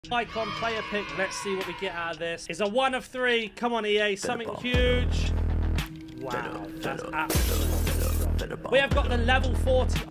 Icon player pick. Let's see what we get out of this. It's a 1 of 3. Come on, EA. Something huge. Wow. That's absolutely. We have got the level 40.